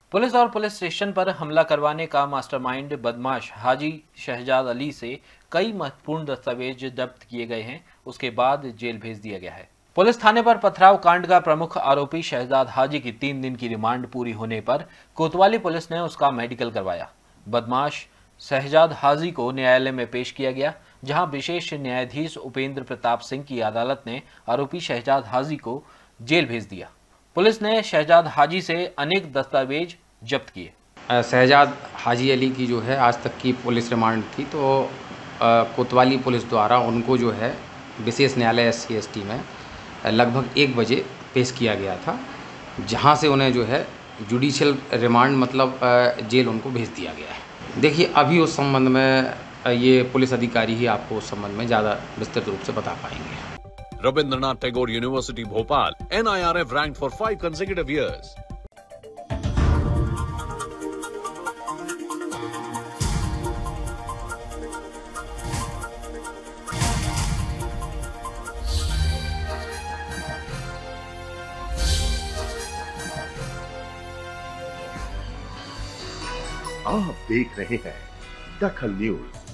Police और police station पर हमला करवाने का मास्टरमाइंड बदमाश हाजी शहजाद अली से कई महत्वपूर्ण दस्तावेज जब्त किए गए हैं। उसके बाद जेल भेज दिया गया है। पुलिस थाने पर पथराव कांड का प्रमुख आरोपी शहजाद हाजी की 3 दिन की रिमांड पूरी होने पर कोतवाली पुलिस ने उसका मेडिकल करवाया। बदमाश शहजाद हाजी को न्यायालय में पेश किया गया, जहां विशेष न्यायाधीश उपेंद्र प्रताप सिंह की अदालत ने आरोपी शहजाद हाजी को जेल भेज दिया। पुलिस ने शहजाद हाजी से अनेक दस्तावेज जब्त किए। शहजाद हाजी अली की जो है आज तक की पुलिस रिमांड थी, तो कोतवाली पुलिस द्वारा उनको जो है विशेष न्यायालय SC/ST में लगभग 1 बजे पेश किया गया था, जहां से उन्हें जो है जुडिशियल रिमांड मतलब जेल उनको भेज दिया गया है। देखिए, अभी उस संबंध में ये पुलिस अधिकारी ही आपको उस संबंध में ज़्यादा विस्तृत रूप से बता पाएंगे। Rabindranath Tagore University, Bhopal, NIRF ranked for 5 consecutive years. आप देख रहे हैं दखल न्यूज।